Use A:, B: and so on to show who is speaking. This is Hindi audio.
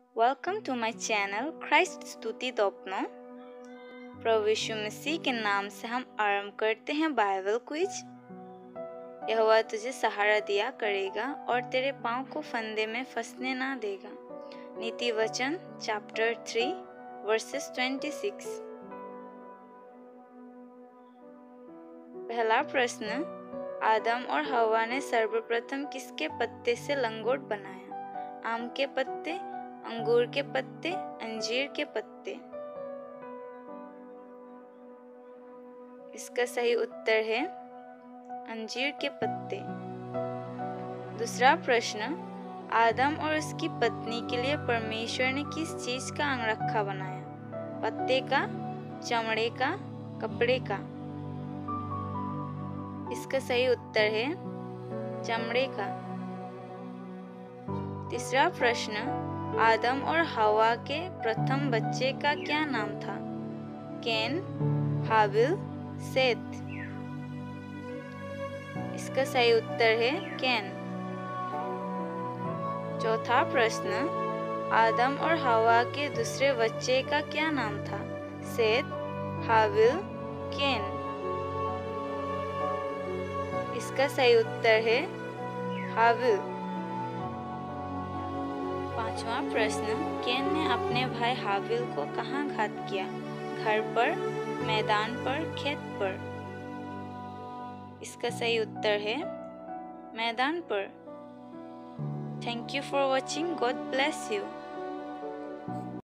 A: Welcome to my channel Christ स्तुति दोपनो। प्रभु यीशु मसीह के नाम से हम आरंभ करते हैं बाइबल क्विज। यहोवा तुझे सहारा दिया करेगा और तेरे पाँव को फंदे में फंसने ना देगा। नीति वचन चैप्टर 3 वर्सेस 26। पहला प्रश्न, आदम और हवा ने सर्वप्रथम किसके पत्ते से लंगोट बनाया? आम के पत्ते, अंगूर के पत्ते, अंजीर के पत्ते? इसका सही उत्तर है अंजीर के पत्ते। दूसरा प्रश्न, आदम और उसकी पत्नी के लिए परमेश्वर ने किस चीज का अंगरखा बनाया? पत्ते का, चमड़े का, कपड़े का? इसका सही उत्तर है चमड़े का। तीसरा प्रश्न, आदम और हवा के प्रथम बच्चे का क्या नाम था? कैन, हाबिल, सेत? इसका सही उत्तर है कैन। चौथा प्रश्न, आदम और हवा के दूसरे बच्चे का क्या नाम था? सेत, हाबिल, कैन? इसका सही उत्तर है हाबिल। पांचवा प्रश्न, कैन ने अपने भाई हाबिल को कहाँ घात किया? घर पर, मैदान पर, खेत पर? इसका सही उत्तर है मैदान पर। Thank you for watching. God bless you.